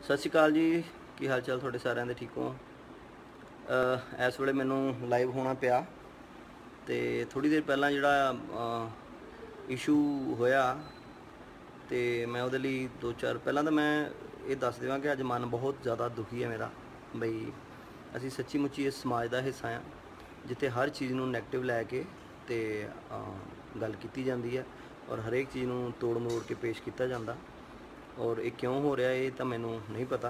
सत श्री अकाल जी। की हाल चाल थोड़े सारे ठीक हो? इस वे मैनू लाइव होना पिया तो थोड़ी देर पहला जोड़ा इशू होया तो मैं वो दो चार पहला तो मैं ये दस देवां कि अज मन बहुत ज़्यादा दुखी है मेरा। बई असी सच्ची मुच्ची इस समाज का हिस्सा हाँ जिथे हर चीज़ को नैगेटिव लैके तो गल की जाती है और हरेक चीज़ को तोड़ मरोड़ के पेश किया जाता। और ये क्यों हो रहा है ये तो मैनू नहीं पता।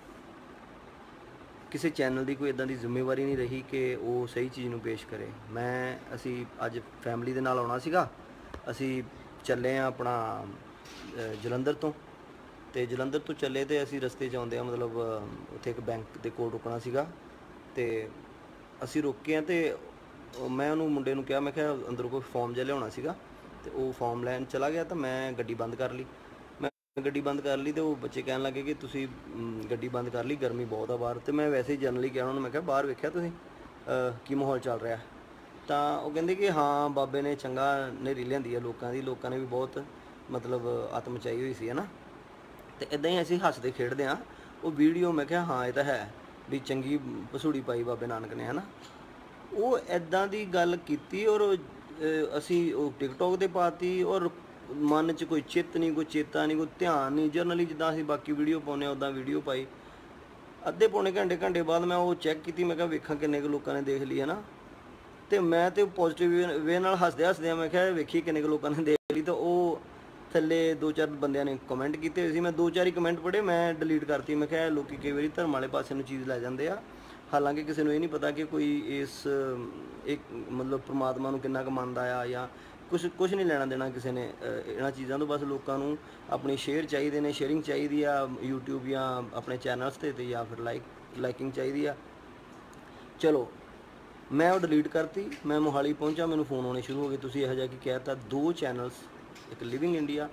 किसी चैनल की कोई इदां की जिम्मेवारी नहीं रही कि वो सही चीज़ को पेश करे। मैं असी अज फैमिली के नाल आना सीगा। असी चले हाँ अपना जलंधर तो जलंधर तो चले तो असी रस्ते आउंदे मतलब उत्थे एक बैंक के कोल रुकना सीगा तो असी रुके हैं तो मैं उन्होंने मुंडे नूं कहा, मैं क्या अंदरों कोई फॉर्म जिहा लियाउणा सीगा तो वो फॉर्म लैन चला गया तो मैं गड्डी बंद कर ली। मैं गड्डी बंद कर ली तो वो बच्चे कहन लगे कि तुसी गड्डी बंद कर ली, गर्मी बहुत आ बाहर। तो मैं वैसे ही जनरली कहा उन्होंने, मैं क्या बाहर वेख्या तुसीं की माहौल चल रहा। तो वो कहते कि हाँ बाबे ने चंगा नेरी लियांदी है लोगों ने भी बहुत मतलब अत मचाई हुई सी है ना। तो इदां ही असीं हसदे खेडदे हाँ वो वीडियो। मैं क्या हाँ ये तो है भी चंगी भसूड़ी पाई बाबे नानक ने है ना। वो इदां दी गल कीती और असी टिकटॉक ते पाती और मन च कोई चित नहीं, कोई चेता नहीं, कोई ध्यान नहीं। जनरली जिद्दां असीं बाकी वीडियो पाउने उदां वीडियो पाई। अद्धे पौने घंटे बाद मैं वो चैक की, मैं क्या वेखां किन्ने कुछ लोगों ने देख ली है ना। तो मैं तो पॉजिटिव वे नाल हसदे हसदे मैं क्या वेखी किन्ने कुछ लोगों ने देख ली। तो वो थल्ले दो चार बंदियां ने कमेंट किए हुए सी। मैं दो चार ही कमेंट पढ़े, मैं डिलीट करती। मैं क्या लोग कई बार धर्म वाले पासे नूं चीज़ लै जाते हैं, हालांकि किसी को ये नहीं पता कि कोई इस एक मतलब परमात्मा नूं किन्ना क मनदा आ या कुछ नहीं लेना देना किसी ने इन्हां चीज़ों तो। बस लोगों को अपनी शेयर चाहिए ने, शेयरिंग चाहिए आ यूट्यूब या अपने चैनल्स ते या फिर लाइकिंग चाहिए आ। चलो मैं वो डिलीट करती। मैं मोहाली पहुंचा, मैनू फोन आने शुरू हो गए, तुसीं इहो जिहा की कहता। दो चैनल्स, एक लिविंग इंडिया,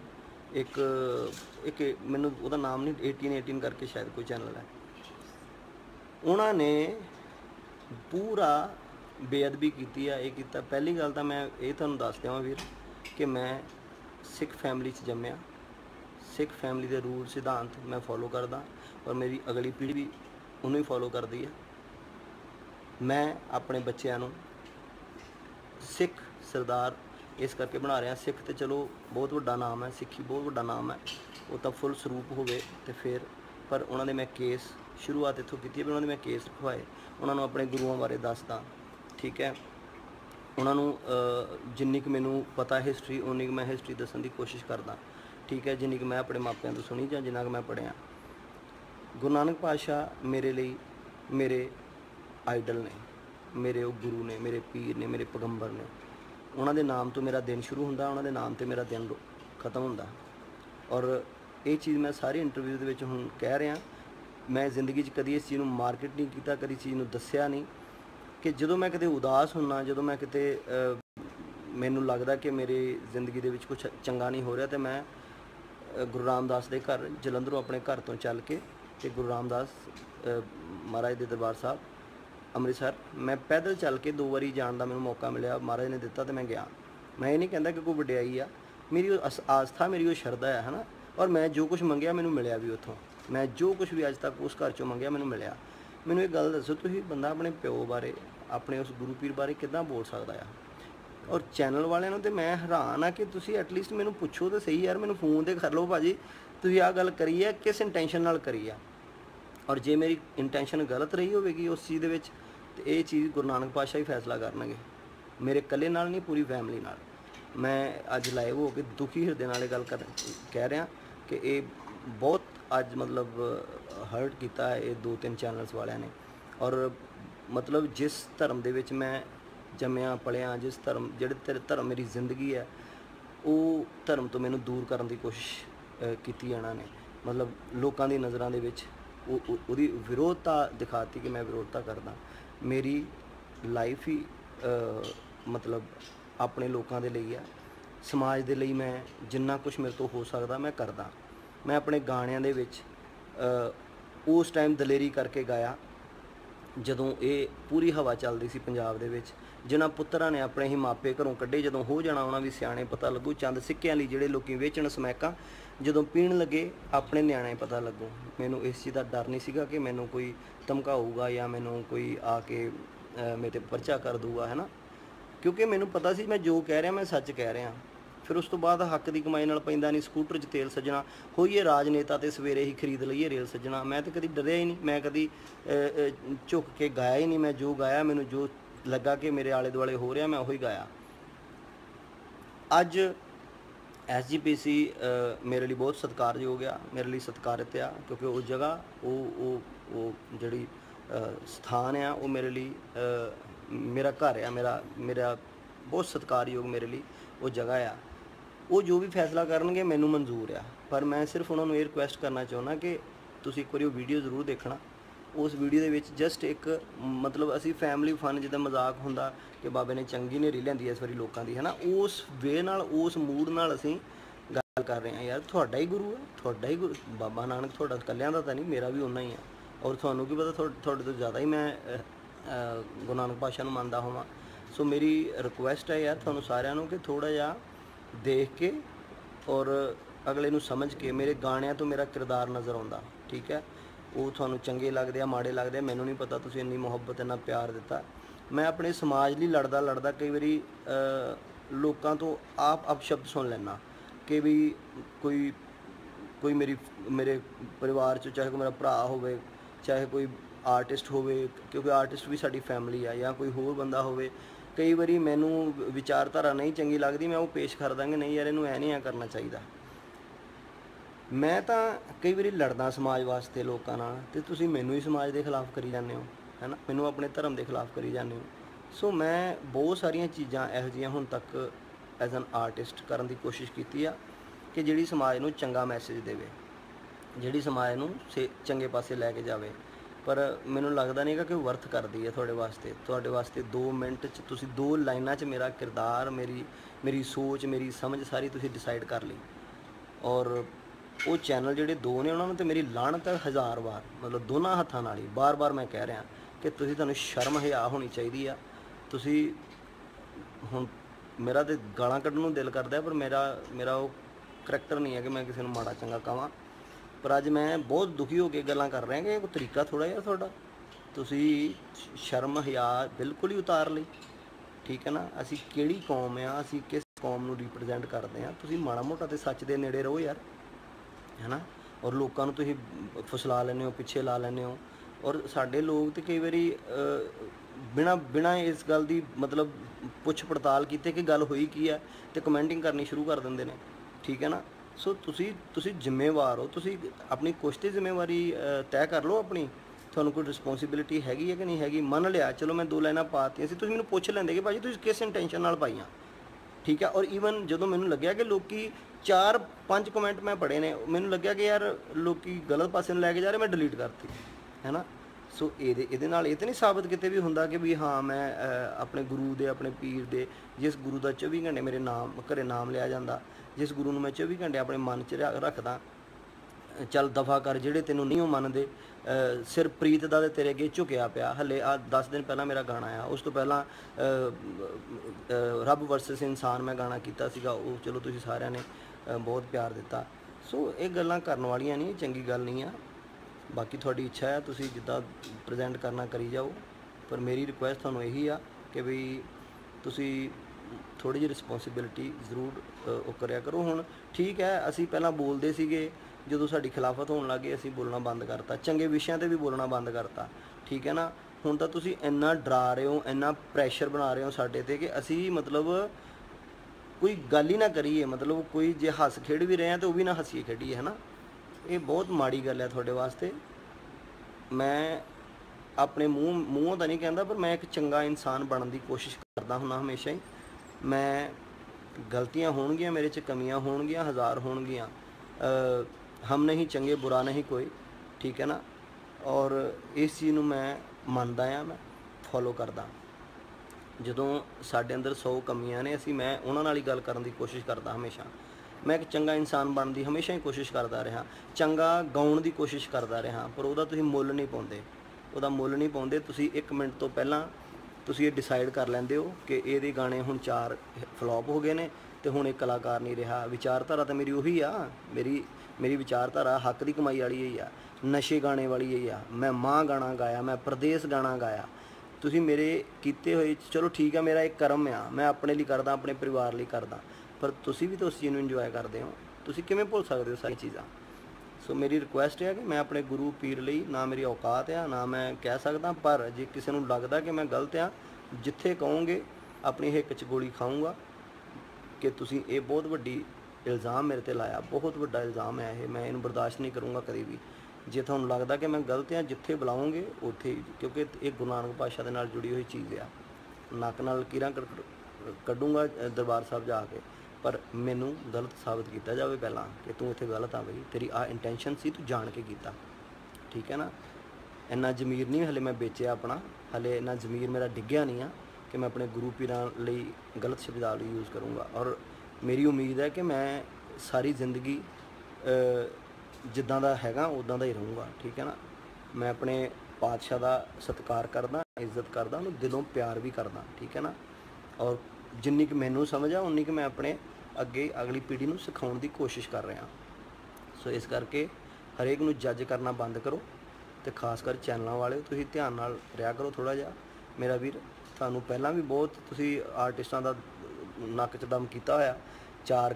एक मैनू उसका नाम नहीं 18 करके शायद कोई चैनल है, उन्होंने पूरा बेअदबी की है। ये पहली गल तो मैं ये तुहानूं दस देवां वीर कि मैं सिख फैमिली च जम्मिया, सिख फैमिली के रूल सिद्धांत मैं फॉलो करदा और मेरी अगली पीढ़ी भी उन्होंने ही फॉलो करती है। मैं अपने बच्चों को सिख सरदार इस करके बना रहा। सिख तो चलो बहुत वड्डा नाम है, सिक्खी बहुत वड्डा नाम है, वो तो फुल स्वरूप होवे तो फिर। पर उन्होंने मैं केस शुरुआत इत्थों की, उन्होंने मैं केस रखवाए, उन्होंने अपने गुरुओं बारे दसदा। ठीक है, उन्होंने जिन्नी क मैनू पता हिस्टरी उन्नी मैं हिस्टरी दसन की कोशिश करदा। ठीक है, जिन्नी क मैं अपने मापिਆਂ ਤੋਂ सुनी ਜਾਂ जिन्ना क मैं पढ़िया। गुरु नानक पातशाह मेरे लिए मेरे आइडल ने, मेरे वो गुरु ने, मेरे पीर ने, मेरे पैगंबर ने। उन्होंने नाम तो मेरा दिन शुरू होंदा, उन्होंने नाम तो मेरा दिन खत्म होंदा। और ये चीज़ मैं सारी इंटरव्यू के विच हुण कह रहा। मैं जिंदगी कभी इस चीज़ को मार्केट नहीं किया, कभी चीज़ को दसिया नहीं कि जो मैं किते उदास हुन्ना, जो मैं किते मैनू लगता कि मेरी जिंदगी दे विच कुछ चंगा नहीं हो रहा, तो मैं गुरु रामदास के घर जलंधरों अपने घर तो चल के ते गुरु रामदास महाराज के दरबार साहब अमृतसर मैं पैदल चल के 2 बारी जाने का मैंने मौका मिला, महाराज ने दिता तो मैं गया। मैं ये नहीं कहता कि कोई वड्याई आ, मेरी आस्था मेरी वो शरधा है ना। और मैं जो कुछ मंगया मैंने मिलया भी उतों। मैं जो कुछ भी अज तक उस घर चों मंगया मैंने मिलया। मैनू एक गल दसो, तुसीं बंदा अपने प्यो बारे अपने उस गुरु पीर बारे किद्दां बोल सकदा आ? और चैनल वालियां नूं ते मैं हैरान आ कि तुसीं एटलीस्ट मैनू पुछो तो सही यार, मैनू फोन ते कर लो भाजी तुसीं आ गल करी है, किस इंटेंशन नाल करी है। और जे मेरी इंटेंशन गलत रही होगी उस चीज़ दे विच तो ये चीज़ गुरु नानक पातशाह ही फैसला करनगे, मेरे कल्ले नाल नहीं, पूरी फैमिली नाल। मैं अज लाइव हो के दुखी हृदय नाल गल कह रहा कि ये बहुत अज मतलब हर्ट किया है ये 2-3 चैनल्स वालियां ने। और मतलब जिस धर्म दे विच मैं जम्मिया पलिया, जिस धर्म जिहड़े धर्म मेरी जिंदगी है, वो धर्म तो मैनू दूर करने की कोशिश की इन्हां ने। मतलब लोगों की नज़रों दे विच उहदी विरोधता दिखाती कि मैं विरोधता करदा। मेरी लाइफ ही मतलब अपने लोगों के लिए है, समाज के लिए मैं जिन्ना कुछ मेरे तो हो सकता मैं करदा। मैं अपने गाणिਆਂ ਦੇ ਵਿੱਚ उस टाइम दलेरी करके गाया जदों ये पूरी हवा चलती सी पंजाब दे विच ਜਿਨ੍ਹਾਂ ਪੁੱਤਰਾਂ ਨੇ ਆਪਣੇ ਹੀ ਮਾਪੇ ਘਰੋਂ ਕੱਢੇ, ਜਦੋਂ ਹੋ ਜਾਣਾ ਉਹਨਾਂ ਵੀ ਸਿਆਣੇ ਪਤਾ ਲੱਗੂ। ਚੰਦ ਸਿੱਕਿਆਂ ਲਈ ਜਿਹੜੇ ਲੋਕੀ ਵੇਚਣ ਸਮੈਕਾਂ, ਜਦੋਂ ਪੀਣ ਲੱਗੇ ਆਪਣੇ ਨਿਆਣੇ ਪਤਾ ਲੱਗੂ। ਮੈਨੂੰ ਇਸ ਚੀਜ਼ ਦਾ ਡਰ ਨਹੀਂ ਸੀਗਾ ਕਿ ਮੈਨੂੰ ਕੋਈ ਧਮਕਾਊਗਾ ਜਾਂ ਮੈਨੂੰ ਕੋਈ ਆ ਕੇ ਮੇਰੇ 'ਤੇ ਪਰਚਾ ਕਰ ਦੂਗਾ, ਹੈ ਨਾ, ਕਿਉਂਕਿ ਮੈਨੂੰ ਪਤਾ ਸੀ ਮੈਂ ਜੋ ਕਹਿ ਰਿਹਾ ਮੈਂ ਸੱਚ ਕਹਿ ਰਿਹਾ। ਫਿਰ ਉਸ ਤੋਂ ਬਾਅਦ ਹੱਕ ਦੀ ਕਮਾਈ ਨਾਲ ਪੈਂਦਾ ਨਹੀਂ, ਸਕੂਟਰ 'ਚ ਤੇਲ ਸੱਜਣਾ, ਹੋਈਏ ਰਾਜਨੇਤਾ ਤੇ ਸਵੇਰੇ ਹੀ ਖਰੀਦ ਲਈਏ ਰੇਲ ਸੱਜਣਾ। ਮੈਂ ਤਾਂ ਕਦੀ ਡਰਿਆ ਹੀ ਨਹੀਂ, ਮੈਂ ਕਦੀ ਝੁੱਕ ਕੇ ਗਾਇਆ ਹੀ ਨਹੀਂ। ਮੈਂ ਜੋ ਗਾਇਆ, ਮੈਨੂੰ ਜੋ ਲੱਗਾ ਕਿ ਮੇਰੇ ਆਲੇ ਦੁਆਲੇ ਹੋ ਰਿਹਾ, ਮੈਂ ਉਹੀ ਗਾਇਆ। ਅੱਜ SGPC ਮੇਰੇ ਲਈ ਬਹੁਤ ਸਤਿਕਾਰਯੋਗ ਆ, ਮੇਰੇ ਲਈ ਸਤਿਕਾਰਿਤ ਆ, ਕਿਉਂਕਿ ਉਹ ਜਗ੍ਹਾ ਉਹ ਜਿਹੜੀ ਸਥਾਨ ਆ ਉਹ ਮੇਰੇ ਲਈ ਮੇਰਾ ਘਰ ਆ, ਮੇਰਾ ਬਹੁਤ ਸਤਿਕਾਰਯੋਗ ਮੇਰੇ ਲਈ ਉਹ ਜਗ੍ਹਾ ਆ। ਉਹ ਜੋ ਵੀ ਫੈਸਲਾ ਕਰਨਗੇ ਮੈਨੂੰ ਮਨਜ਼ੂਰ ਆ, ਪਰ ਮੈਂ ਸਿਰਫ ਉਹਨਾਂ ਨੂੰ ਇਹ ਰਿਕੁਐਸਟ ਕਰਨਾ ਚਾਹੁੰਦਾ ਕਿ ਤੁਸੀਂ ਇੱਕ ਵਾਰੀ ਉਹ ਵੀਡੀਓ ਜ਼ਰੂਰ ਦੇਖਣਾ। ਉਸ ਵੀਡੀਓ ਦੇ ਵਿੱਚ ਜਸਟ ਇੱਕ ਮਤਲਬ ਅਸੀਂ ਫੈਮਿਲੀ ਫਨ, ਜਿੱਦਾਂ ਮਜ਼ਾਕ ਹੁੰਦਾ ਕਿ ਬਾਬੇ ਨੇ ਚੰਗੀ ਨੇਰੀ ਲਿਆਂਦੀ ਇਸ ਵਾਰੀ ਲੋਕਾਂ ਦੀ, ਹੈ ਨਾ, ਉਸ ਵੇ ਨਾਲ, ਉਸ ਮੂਡ ਨਾਲ ਅਸੀਂ ਗੱਲ ਕਰ ਰਹੇ ਹਾਂ। ਯਾਰ ਤੁਹਾਡਾ ਹੀ ਗੁਰੂ ਹੈ, ਤੁਹਾਡਾ ਹੀ ਗੁਰੂ ਬਾਬਾ ਨਾਨਕ, ਤੁਹਾਡਾ ਇਕੱਲਿਆਂ ਦਾ ਤਾਂ ਨਹੀਂ, ਮੇਰਾ ਵੀ ਓਨਾ ਹੀ ਆ। ਔਰ ਤੁਹਾਨੂੰ ਕੀ ਪਤਾ, ਤੁਹਾਡੇ ਤੋਂ ਜ਼ਿਆਦਾ ਹੀ ਮੈਂ ਗੁਰੂ ਨਾਨਕ ਪਾਤਸ਼ਾਹ ਨੂੰ ਮੰਨਦਾ ਹੋਵਾਂ। ਸੋ ਮੇਰੀ ਰਿਕੁਐਸਟ ਹੈ ਯਾਰ ਤੁਹਾਨੂੰ ਸਾਰਿਆਂ ਨੂੰ ਕਿ ਥੋੜ੍ਹਾ ਜਿਹਾ ਦੇਖ ਕੇ ਔਰ ਅਗਲੇ ਨੂੰ ਸਮਝ ਕੇ, ਮੇਰੇ ਗਾਣਿਆਂ ਤੋਂ ਮੇਰਾ ਕਿਰਦਾਰ ਨਜ਼ਰ ਆਉਂਦਾ, ਠੀਕ ਹੈ। ਉਹ ਤੁਹਾਨੂੰ ਚੰਗੇ ਲੱਗਦੇ ਆ, ਮਾੜੇ ਲੱਗਦੇ ਆ, ਮੈਨੂੰ ਨਹੀਂ ਪਤਾ। ਤੁਸੀਂ ਇੰਨੀ ਮੁਹੱਬਤ, ਇੰਨਾ ਪਿਆਰ ਦਿੱਤਾ। ਮੈਂ ਆਪਣੇ ਸਮਾਜ ਲਈ ਲੜਦਾ ਕਈ ਵਾਰੀ ਲੋਕਾਂ ਤੋਂ ਆਪ ਅਪਸ਼ਬਦ ਸੁਣ ਲੈਂਦਾ ਕਿ ਵੀ ਕੋਈ ਮੇਰੇ ਪਰਿਵਾਰ 'ਚ, ਚਾਹੇ ਕੋਈ ਮੇਰਾ ਭਰਾ ਹੋਵੇ, ਚਾਹੇ ਕੋਈ ਆਰਟਿਸਟ ਹੋਵੇ, ਕਿਉਂਕਿ ਆਰਟਿਸਟ ਵੀ ਸਾਡੀ ਫੈਮਿਲੀ ਆ, ਜਾਂ ਕੋਈ ਹੋਰ ਬੰਦਾ ਹੋਵੇ। ਕਈ ਵਾਰੀ ਮੈਨੂੰ ਵਿਚਾਰਧਾਰਾ ਨਹੀਂ ਚੰਗੀ ਲੱਗਦੀ, ਮੈਂ ਉਹ ਪੇਸ਼ ਕਰ ਦਾਂਗੇ, ਨਹੀਂ ਯਾਰ ਇਹਨੂੰ ਨਹੀਂ ਕਰਨਾ ਚਾਹੀਦਾ। ਮੈਂ ਤਾਂ ਕਈ ਵਾਰੀ ਲੜਦਾ ਸਮਾਜ ਵਾਸਤੇ ਲੋਕਾਂ ਨਾਲ, ਅਤੇ ਤੁਸੀਂ ਮੈਨੂੰ ਹੀ ਸਮਾਜ ਦੇ ਖਿਲਾਫ ਕਰੀ ਜਾਂਦੇ ਹੋ, ਹੈ ਨਾ, ਮੈਨੂੰ ਆਪਣੇ ਧਰਮ ਦੇ ਖਿਲਾਫ ਕਰੀ ਜਾਂਦੇ ਹੋ। ਸੋ ਮੈਂ ਬਹੁਤ ਸਾਰੀਆਂ ਚੀਜ਼ਾਂ ਇਹੋ ਜਿਹੀਆਂ ਹੁਣ ਤੱਕ ਐਜ਼ ਐਨ ਆਰਟਿਸਟ ਕਰਨ ਦੀ ਕੋਸ਼ਿਸ਼ ਕੀਤੀ ਆ ਕਿ ਜਿਹੜੀ ਸਮਾਜ ਨੂੰ ਚੰਗਾ ਮੈਸੇਜ ਦੇਵੇ, ਜਿਹੜੀ ਸਮਾਜ ਨੂੰ ਚੰਗੇ ਪਾਸੇ ਲੈ ਕੇ ਜਾਵੇ। ਪਰ ਮੈਨੂੰ ਲੱਗਦਾ ਨਹੀਂ ਕਿ ਉਹ ਵਰਥ ਕਰਦੀ ਹੈ ਤੁਹਾਡੇ ਵਾਸਤੇ 2 ਮਿੰਟ 'ਚ ਤੁਸੀਂ 2 ਲਾਈਨਾਂ 'ਚ ਮੇਰਾ ਕਿਰਦਾਰ, ਮੇਰੀ ਸੋਚ, ਮੇਰੀ ਸਮਝ ਸਾਰੀ ਤੁਸੀਂ ਡਿਸਾਈਡ ਕਰ ਲਈ। ਔਰ ਉਹ ਚੈਨਲ ਜਿਹੜੇ 2 ਨੇ ਉਹਨਾਂ ਨੂੰ ਤਾਂ ਮੇਰੀ ਲਾਹਨਤ ਹੈ 1000 ਵਾਰ, ਮਤਲਬ ਦੋਨਾਂ ਹੱਥਾਂ ਨਾਲ ਹੀ ਬਾਰ-ਬਾਰ ਮੈਂ ਕਹਿ ਰਿਹਾ ਕਿ ਤੁਹਾਨੂੰ ਸ਼ਰਮ ਹਿਆ ਹੋਣੀ ਚਾਹੀਦੀ ਆ। ਤੁਸੀਂ ਹੁਣ ਮੇਰਾ ਤਾਂ ਗਾਲਾਂ ਕੱਢਣ ਨੂੰ ਦਿਲ ਕਰਦਾ, ਪਰ ਮੇਰਾ ਉਹ ਕਰੈਕਟਰ ਨਹੀਂ ਹੈ ਕਿ ਮੈਂ ਕਿਸੇ ਨੂੰ ਮਾੜਾ ਚੰਗਾ ਕਹਾਂ। ਪਰ ਅੱਜ ਮੈਂ ਬਹੁਤ ਦੁਖੀ ਹੋ ਕੇ ਗੱਲਾਂ ਕਰ ਰਿਹਾ ਕਿ ਇਹ ਕੋਈ ਤਰੀਕਾ ਥੋੜ੍ਹਾ ਜਿਹਾ ਤੁਹਾਡਾ, ਤੁਸੀਂ ਸ਼ਰਮ ਹਿਆ ਬਿਲਕੁਲ ਹੀ ਉਤਾਰ ਲਈ, ਠੀਕ ਹੈ ਨਾ। ਅਸੀਂ ਕਿਹੜੀ ਕੌਮ ਆ, ਅਸੀਂ ਕਿਸ ਕੌਮ ਨੂੰ ਰਿਪਰੈਜ਼ੈਂਟ ਕਰਦੇ ਹਾਂ। ਤੁਸੀਂ ਮਾੜਾ ਮੋਟਾ ਤੇ ਸੱਚ ਦੇ ਨੇੜੇ ਰਹੋ ਯਾਰ, ਹੈ ਨਾ। ਔਰ ਲੋਕਾਂ ਨੂੰ ਤੁਸੀਂ ਫੁਸਲਾ ਲੈਂਦੇ ਹੋ, ਪਿੱਛੇ ਲਾ ਲੈਂਦੇ ਹੋ। ਔਰ ਸਾਡੇ ਲੋਕ ਤਾਂ ਕਈ ਵਾਰੀ ਬਿਨਾਂ ਇਸ ਗੱਲ ਦੀ ਮਤਲਬ ਪੁੱਛ ਪੜਤਾਲ ਕੀਤੇ ਕਿ ਗੱਲ ਹੋਈ ਕੀ ਹੈ, ਅਤੇ ਕਮੈਂਟਿੰਗ ਕਰਨੀ ਸ਼ੁਰੂ ਕਰ ਦਿੰਦੇ ਨੇ, ਠੀਕ ਹੈ ਨਾ। ਸੋ ਤੁਸੀਂ ਜ਼ਿੰਮੇਵਾਰ ਹੋ, ਤੁਸੀਂ ਆਪਣੀ ਕੁਛ ਤੇ ਜ਼ਿੰਮੇਵਾਰੀ ਤੈਅ ਕਰ ਲਓ ਆਪਣੀ। ਤੁਹਾਨੂੰ ਕੋਈ ਰਿਸਪੌਂਸਿਬਿਲਿਟੀ ਹੈਗੀ ਹੈ ਕਿ ਨਹੀਂ ਹੈਗੀ, ਮੰਨ ਲਿਆ, ਚਲੋ ਮੈਂ 2 ਲਾਈਨਾਂ ਪਾਤੀਆਂ ਸੀ, ਤੁਸੀਂ ਮੈਨੂੰ ਪੁੱਛ ਲੈਂਦੇ ਕਿ ਭਾਅ ਜੀ ਤੁਸੀਂ ਕਿਸ ਇੰਟੈਂਸ਼ਨ ਨਾਲ ਪਾਈਆਂ, ਠੀਕ ਹੈ। ਔਰ ਈਵਨ ਜਦੋਂ ਮੈਨੂੰ ਲੱਗਿਆ ਕਿ ਲੋਕੀ 4-5 ਕਮੈਂਟ ਮੈਂ ਪੜ੍ਹੇ ਨੇ, ਮੈਨੂੰ ਲੱਗਿਆ ਕਿ ਯਾਰ ਲੋਕੀ ਗਲਤ ਪਾਸੇ ਨੂੰ ਲੈ ਕੇ ਜਾ ਰਹੇ, ਮੈਂ ਡਿਲੀਟ ਕਰਤੀ, ਹੈ ਨਾ। ਸੋ ਇਹਦੇ ਨਾਲ ਇਹ ਤਾਂ ਨਹੀਂ ਸਾਬਤ ਕਿਤੇ ਵੀ ਹੁੰਦਾ ਕਿ ਵੀ ਹਾਂ ਮੈਂ ਆਪਣੇ ਗੁਰੂ ਦੇ, ਆਪਣੇ ਪੀਰ ਦੇ, ਜਿਸ ਗੁਰੂ ਦਾ 24 ਘੰਟੇ ਮੇਰੇ ਘਰੇ ਨਾਮ ਲਿਆ ਜਾਂਦਾ, ਜਿਸ ਗੁਰੂ ਨੂੰ ਮੈਂ 24 ਘੰਟੇ ਆਪਣੇ ਮਨ 'ਚ ਰੱਖਦਾ, ਚੱਲ ਦਫਾ ਕਰ ਜਿਹੜੇ ਤੈਨੂੰ ਨਹੀਂ ਉਹ ਮੰਨਦੇ, ਸਿਰ ਪ੍ਰੀਤ ਦਾ ਤੇ ਤੇਰੇ ਅੱਗੇ ਝੁਕਿਆ ਪਿਆ। ਹਲੇ 10 ਦਿਨ ਪਹਿਲਾਂ ਮੇਰਾ ਗਾਣਾ ਆ, ਉਸ ਤੋਂ ਪਹਿਲਾਂ ਰੱਬ ਵਰਸਸ ਇਨਸਾਨ ਮੈਂ ਗਾਣਾ ਕੀਤਾ ਸੀਗਾ, ਉਹ ਚਲੋ ਤੁਸੀਂ ਸਾਰਿਆਂ ਨੇ ਬਹੁਤ ਪਿਆਰ ਦਿੱਤਾ। ਸੋ ਇਹ ਗੱਲਾਂ ਕਰਨ ਵਾਲੀਆਂ ਨਹੀਂ, ਚੰਗੀ ਗੱਲ ਨਹੀਂ ਆ। ਬਾਕੀ ਤੁਹਾਡੀ ਇੱਛਾ ਹੈ, ਤੁਸੀਂ ਜਿੱਦਾਂ ਪ੍ਰੈਜ਼ੈਂਟ ਕਰਨਾ ਕਰੀ ਜਾਓ, ਪਰ ਮੇਰੀ ਰਿਕੁਐਸਟ ਤੁਹਾਨੂੰ ਇਹੀ ਆ ਕਿ ਵੀ ਤੁਸੀਂ ਥੋੜ੍ਹੀ ਜਿਹੀ ਰਿਸਪੌਂਸਿਬਿਲਿਟੀ ਜ਼ਰੂਰ ਉਹ ਕਰਿਆ ਕਰੋ। ਹੁਣ ਠੀਕ ਹੈ, ਅਸੀਂ ਪਹਿਲਾਂ ਬੋਲਦੇ ਸੀਗੇ, ਜਦੋਂ ਸਾਡੀ ਖਿਲਾਫਤ ਹੋਣ ਲੱਗ ਗਈ ਅਸੀਂ ਬੋਲਣਾ ਬੰਦ ਕਰਤਾ, ਚੰਗੇ ਵਿਸ਼ਿਆਂ 'ਤੇ ਵੀ ਬੋਲਣਾ ਬੰਦ ਕਰਤਾ, ਠੀਕ ਹੈ ਨਾ। ਹੁਣ ਤਾਂ ਤੁਸੀਂ ਇੰਨਾ ਡਰਾ ਰਹੇ ਹੋ, ਇੰਨਾ ਪ੍ਰੈਸ਼ਰ ਬਣਾ ਰਹੇ ਹੋ ਸਾਡੇ 'ਤੇ ਕਿ ਅਸੀਂ ਮਤਲਬ ਕੋਈ ਗੱਲ ਹੀ ਨਾ ਕਰੀਏ, ਮਤਲਬ ਕੋਈ ਜੇ ਹੱਸ ਖੇਡ ਵੀ ਰਹੇ ਹਾਂ ਤਾਂ ਉਹ ਵੀ ਨਾ ਹੱਸੀਏ ਖੇਡੀਏ, ਹੈ ਨਾ। ਇਹ ਬਹੁਤ ਮਾੜੀ ਗੱਲ ਹੈ ਤੁਹਾਡੇ ਵਾਸਤੇ। ਮੈਂ ਆਪਣੇ ਮੂੰਹੋਂ ਤਾਂ ਨਹੀਂ ਕਹਿੰਦਾ, ਪਰ ਮੈਂ ਇੱਕ ਚੰਗਾ ਇਨਸਾਨ ਬਣਨ ਦੀ ਕੋਸ਼ਿਸ਼ ਕਰਦਾ ਹੁੰਦਾ ਹਮੇਸ਼ਾ ਹੀ। ਮੈਂ ਗਲਤੀਆਂ ਹੋਣਗੀਆਂ, ਮੇਰੇ 'ਚ ਕਮੀਆਂ ਹੋਣਗੀਆਂ, 1000 ਹੋਣਗੀਆਂ, ਹਮ ਨਹੀਂ ਚੰਗੇ ਬੁਰਾ ਨਹੀਂ ਕੋਈ, ਠੀਕ ਹੈ ਨਾ। ਔਰ ਇਸ ਚੀਜ਼ ਨੂੰ ਮੈਂ ਮੰਨਦਾ ਹਾਂ, ਮੈਂ ਫੋਲੋ ਕਰਦਾ। ਜਦੋਂ ਸਾਡੇ ਅੰਦਰ 100 ਕਮੀਆਂ ਨੇ, ਮੈਂ ਉਹਨਾਂ ਨਾਲ ਹੀ ਗੱਲ ਕਰਨ ਦੀ ਕੋਸ਼ਿਸ਼ ਕਰਦਾ ਹਮੇਸ਼ਾ। ਮੈਂ ਇੱਕ ਚੰਗਾ ਇਨਸਾਨ ਬਣਨ ਦੀ ਹਮੇਸ਼ਾ ਹੀ ਕੋਸ਼ਿਸ਼ ਕਰਦਾ ਰਿਹਾ, ਚੰਗਾ ਗਾਉਣ ਦੀ ਕੋਸ਼ਿਸ਼ ਕਰਦਾ ਰਿਹਾ, ਪਰ ਉਹਦਾ ਤੁਸੀਂ ਮੁੱਲ ਨਹੀਂ ਪਾਉਂਦੇ, ਤੁਸੀਂ 1 ਮਿੰਟ ਤੋਂ ਪਹਿਲਾਂ ਤੁਸੀਂ ਇਹ ਡਿਸਾਈਡ ਕਰ ਲੈਂਦੇ ਹੋ ਕਿ ਇਹਦੇ ਗਾਣੇ ਹੁਣ 4 ਫਲॉप ਹੋ ਗਏ ਨੇ ਤੇ ਹੁਣ ਇਹ ਕਲਾਕਾਰ ਨਹੀਂ ਰਿਹਾ। ਵਿਚਾਰਧਾਰਾ ਤਾਂ ਮੇਰੀ ਉਹੀ ਆ, ਮੇਰੀ ਵਿਚਾਰਧਾਰਾ ਹੱਕ ਦੀ ਕਮਾਈ ਵਾਲੀ ਹੀ ਆ, ਨਸ਼ੇ ਗਾਣੇ ਵਾਲੀ ਹੀ ਆ। ਮੈਂ ਮਾਂ ਗਾਣਾ ਗਾਇਆ, ਮੈਂ ਪ੍ਰਦੇਸ਼ ਗਾਣਾ ਗਾਇਆ। ਤੁਸੀਂ ਮੇਰੇ ਕੀਤੇ ਹੋਏ, ਚਲੋ ਠੀਕ ਆ, ਮੇਰਾ ਇੱਕ ਕਰਮ ਆ, ਮੈਂ ਆਪਣੇ ਲਈ ਕਰਦਾ, ਆਪਣੇ ਪਰਿਵਾਰ ਲਈ ਕਰਦਾ, ਪਰ ਤੁਸੀਂ ਵੀ ਤਾਂ ਉਸ ਚੀਜ਼ ਨੂੰ ਇੰਜੋਏ ਕਰਦੇ ਹੋ। ਤੁਸੀਂ ਕਿਵੇਂ ਭੁੱਲ ਸਕਦੇ ਹੋ ਸਾਰੀ ਚੀਜ਼ਾਂ? ਸੋ ਮੇਰੀ ਰਿਕੁਐਸਟ ਹੈ ਕਿ ਮੈਂ ਆਪਣੇ ਗੁਰੂ ਪੀਰ ਲਈ, ਨਾ ਮੇਰੀ ਔਕਾਤ ਆ, ਨਾ ਮੈਂ ਕਹਿ ਸਕਦਾ, ਪਰ ਜੇ ਕਿਸੇ ਨੂੰ ਲੱਗਦਾ ਕਿ ਮੈਂ ਗਲਤ ਆ, ਜਿੱਥੇ ਕਹੋਗੇ ਆਪਣੀ ਹਿੱਕ 'ਚ ਗੋਲੀ ਖਾਊਂਗਾ ਕਿ ਤੁਸੀਂ ਇਹ ਬਹੁਤ ਵੱਡੀ ਇਲਜ਼ਾਮ ਮੇਰੇ 'ਤੇ ਲਾਇਆ, ਬਹੁਤ ਵੱਡਾ ਇਲਜ਼ਾਮ ਹੈ ਇਹ, ਮੈਂ ਇਹਨੂੰ ਬਰਦਾਸ਼ਤ ਨਹੀਂ ਕਰੂੰਗਾ ਕਦੇ ਵੀ। ਜੇ ਤੁਹਾਨੂੰ ਲੱਗਦਾ ਕਿ ਮੈਂ ਗਲਤ ਹਾਂ, ਜਿੱਥੇ ਬੁਲਾਓਗੇ ਉੱਥੇ, ਕਿਉਂਕਿ ਇਹ ਗੁਰੂ ਨਾਨਕ ਪਾਤਸ਼ਾਹ ਦੇ ਨਾਲ ਜੁੜੀ ਹੋਈ ਚੀਜ਼ ਆ। ਨੱਕ ਨਾਲ ਲਕੀਰਾਂ ਕੱਢੂੰਗਾ ਦਰਬਾਰ ਸਾਹਿਬ ਜਾ ਕੇ, ਪਰ ਮੈਨੂੰ ਗਲਤ ਸਾਬਤ ਕੀਤਾ ਜਾਵੇ ਪਹਿਲਾਂ ਕਿ ਤੂੰ ਇੱਥੇ ਗਲਤ ਆ ਬਈ, ਤੇਰੀ ਆਹ ਇੰਟੈਂਸ਼ਨ ਸੀ, ਤੂੰ ਜਾਣ ਕੇ ਕੀਤਾ, ਠੀਕ ਹੈ ਨਾ। ਇੰਨਾ ਜ਼ਮੀਰ ਨਹੀਂ ਹਲੇ ਮੈਂ ਵੇਚਿਆ ਆਪਣਾ, ਹਲੇ ਇੰਨਾ ਜ਼ਮੀਰ ਮੇਰਾ ਡਿੱਗਿਆ ਨਹੀਂ ਆ ਕਿ ਮੈਂ ਆਪਣੇ ਗੁਰੂ ਪੀਰਾਂ ਲਈ ਗਲਤ ਸ਼ਬਦਾਵਲੀ ਯੂਜ਼ ਕਰੂੰਗਾ। ਔਰ ਮੇਰੀ ਉਮੀਦ ਹੈ ਕਿ ਮੈਂ ਸਾਰੀ ਜ਼ਿੰਦਗੀ ਜਿੱਦਾਂ ਦਾ ਹੈਗਾ ਉੱਦਾਂ ਦਾ ਹੀ ਰਹੂੰਗਾ, ਠੀਕ ਹੈ ਨਾ। ਮੈਂ ਆਪਣੇ ਪਾਤਸ਼ਾਹ ਦਾ ਸਤਿਕਾਰ ਕਰਦਾ, ਇੱਜ਼ਤ ਕਰਦਾ, ਉਹਨੂੰ ਦਿਲੋਂ ਪਿਆਰ ਵੀ ਕਰਦਾ, ਠੀਕ ਹੈ ਨਾ। ਔਰ ਜਿੰਨੀ ਕੁ ਮੈਨੂੰ ਸਮਝ ਆ ਉਨੀ ਕੁ ਮੈਂ ਆਪਣੇ ਅੱਗੇ ਅਗਲੀ ਪੀੜ੍ਹੀ ਨੂੰ ਸਿਖਾਉਣ ਦੀ ਕੋਸ਼ਿਸ਼ ਕਰ ਰਿਹਾ। ਸੋ ਇਸ ਕਰਕੇ ਹਰੇਕ ਨੂੰ ਜੱਜ ਕਰਨਾ ਬੰਦ ਕਰੋ, ਅਤੇ ਖਾਸ ਕਰ ਚੈਨਲਾਂ ਵਾਲੇ ਤੁਸੀਂ ਧਿਆਨ ਨਾਲ ਰਿਹਾ ਕਰੋ ਥੋੜ੍ਹਾ ਜਿਹਾ। ਮੇਰਾ ਵੀਰ, ਤੁਹਾਨੂੰ ਪਹਿਲਾਂ ਵੀ ਬਹੁਤ ਤੁਸੀਂ ਆਰਟਿਸਟਾਂ ਦਾ ਨੱਕ 'ਚ ਦਮ ਕੀਤਾ ਹੋਇਆ, 4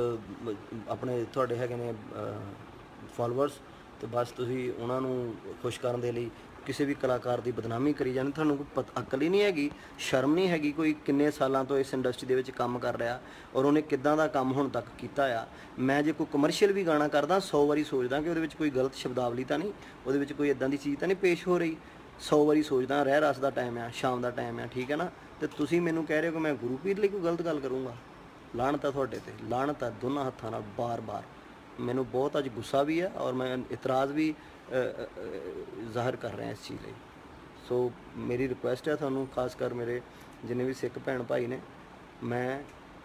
ਆਪਣੇ ਤੁਹਾਡੇ ਹੈਗੇ ਨੇ ਫੋਲੋਵਰਸ, ਅਤੇ ਬਸ ਤੁਸੀਂ ਉਹਨਾਂ ਨੂੰ ਖੁਸ਼ ਕਰਨ ਦੇ ਲਈ ਕਿਸੇ ਵੀ ਕਲਾਕਾਰ ਦੀ ਬਦਨਾਮੀ ਕਰੀ ਜਾਂਦੇ। ਤੁਹਾਨੂੰ ਕੋਈ ਅਕਲ ਹੀ ਨਹੀਂ ਹੈਗੀ, ਸ਼ਰਮ ਨਹੀਂ ਹੈਗੀ। ਕੋਈ ਕਿੰਨੇ ਸਾਲਾਂ ਤੋਂ ਇਸ ਇੰਡਸਟਰੀ ਦੇ ਵਿੱਚ ਕੰਮ ਕਰ ਰਿਹਾ, ਔਰ ਉਹਨੇ ਕਿੱਦਾਂ ਦਾ ਕੰਮ ਹੁਣ ਤੱਕ ਕੀਤਾ ਆ। ਮੈਂ ਜੇ ਕੋਈ ਕਮਰਸ਼ੀਅਲ ਵੀ ਗਾਣਾ ਕਰਦਾ 100 ਵਾਰੀ ਸੋਚਦਾ ਕਿ ਉਹਦੇ ਵਿੱਚ ਕੋਈ ਗਲਤ ਸ਼ਬਦਾਵਲੀ ਤਾਂ ਨਹੀਂ, ਉਹਦੇ ਵਿੱਚ ਕੋਈ ਇੱਦਾਂ ਦੀ ਚੀਜ਼ ਤਾਂ ਨਹੀਂ ਪੇਸ਼ ਹੋ ਰਹੀ। 100 ਵਾਰੀ ਸੋਚਦਾ। ਰਹਿ ਰਸ ਦਾ ਟਾਈਮ ਆ, ਸ਼ਾਮ ਦਾ ਟਾਈਮ ਆ, ਠੀਕ ਹੈ ਨਾ। ਅਤੇ ਤੁਸੀਂ ਮੈਨੂੰ ਕਹਿ ਰਹੇ ਹੋ ਕਿ ਮੈਂ ਗੁਰੂ ਪੀਰ ਲਈ ਕੋਈ ਗਲਤ ਗੱਲ ਕਰੂੰਗਾ। ਲਾਹਨਤ ਆ ਤੁਹਾਡੇ 'ਤੇ, ਲਾਹਨਤ ਆ ਦੋਨਾਂ ਹੱਥਾਂ ਨਾਲ, ਬਾਰ-ਬਾਰ। ਮੈਨੂੰ ਬਹੁਤ ਅੱਜ ਗੁੱਸਾ ਵੀ ਹੈ ਔਰ ਮੈਂ ਇਤਰਾਜ਼ ਵੀ ਜ਼ਾਹਰ ਕਰ ਰਿਹਾ ਇਸ ਚੀਜ਼ ਲਈ। ਸੋ ਮੇਰੀ ਰਿਕੁਐਸਟ ਹੈ ਤੁਹਾਨੂੰ, ਖਾਸ ਕਰ ਮੇਰੇ ਜਿੰਨੇ ਵੀ ਸਿੱਖ ਭੈਣ ਭਾਈ ਨੇ, ਮੈਂ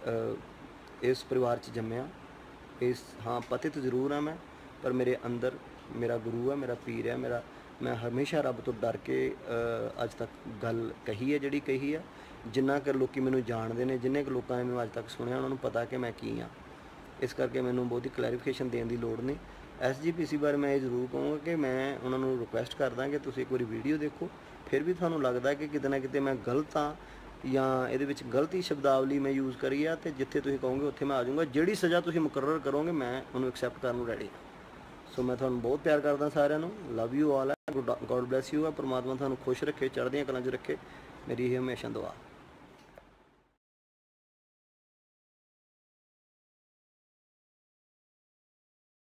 ਇਸ ਪਰਿਵਾਰ 'ਚ ਜੰਮਿਆ, ਹਾਂ ਪਤਿਤ ਜ਼ਰੂਰ ਹਾਂ ਮੈਂ, ਪਰ ਮੇਰੇ ਅੰਦਰ ਮੇਰਾ ਗੁਰੂ ਹੈ, ਮੇਰਾ ਪੀਰ ਹੈ, ਮੈਂ ਹਮੇਸ਼ਾ ਰੱਬ ਤੋਂ ਡਰ ਕੇ ਅੱਜ ਤੱਕ ਗੱਲ ਕਹੀ ਹੈ ਜਿਹੜੀ ਕਹੀ ਹੈ। ਜਿੰਨਾ ਕੁ ਲੋਕ ਮੈਨੂੰ ਜਾਣਦੇ ਨੇ, ਜਿੰਨੇ ਕੁ ਲੋਕਾਂ ਨੇ ਮੈਨੂੰ ਅੱਜ ਤੱਕ ਸੁਣਿਆ, ਉਹਨਾਂ ਨੂੰ ਪਤਾ ਕਿ ਮੈਂ ਕੀ ਹਾਂ। ਇਸ ਕਰਕੇ ਮੈਨੂੰ ਬਹੁਤੀ ਕਲੈਰੀਫਿਕੇਸ਼ਨ ਦੇਣ ਦੀ ਲੋੜ ਨਹੀਂ। SGPC ਬਾਰੇ ਮੈਂ ਇਹ ਜ਼ਰੂਰ ਕਹੂੰਗਾ ਕਿ ਮੈਂ ਉਹਨਾਂ ਨੂੰ ਰਿਕੁਐਸਟ ਕਰਦਾ ਕਿ ਤੁਸੀਂ ਇੱਕ ਵਾਰੀ ਵੀਡੀਓ ਦੇਖੋ, ਫਿਰ ਵੀ ਤੁਹਾਨੂੰ ਲੱਗਦਾ ਕਿ ਕਿਤੇ ਨਾ ਕਿਤੇ ਮੈਂ ਗਲਤ ਹਾਂ ਜਾਂ ਇਹਦੇ ਵਿੱਚ ਗਲਤੀ ਸ਼ਬਦਾਵਲੀ ਮੈਂ ਯੂਜ਼ ਕਰੀ ਆ, ਅਤੇ ਜਿੱਥੇ ਤੁਸੀਂ ਕਹੋਗੇ ਉੱਥੇ ਮੈਂ ਆ ਜਾਊਂਗਾ। ਜਿਹੜੀ ਸਜ਼ਾ ਤੁਸੀਂ ਮੁਕਰਰ ਕਰੋਗੇ ਮੈਂ ਉਹਨੂੰ ਐਕਸੈਪਟ ਕਰਨ ਨੂੰ ਰੈਡੀ ਹਾਂ। ਸੋ ਮੈਂ ਤੁਹਾਨੂੰ ਬਹੁਤ ਪਿਆਰ ਕਰਦਾ ਸਾਰਿਆਂ ਨੂੰ। ਲਵ ਯੂ ਆਲ ਹੈ। ਗੋਡ ਬਲੈਸ ਯੂ ਆ। ਪਰਮਾਤਮਾ ਤੁਹਾਨੂੰ ਖੁਸ਼ ਰੱਖੇ, ਚੜ੍ਹਦੀਆਂ ਕਲਾਂ 'ਚ ਰੱਖੇ। ਮੇਰੀ ਇਹ ਹਮੇਸ਼ਾ ਦੁਆ।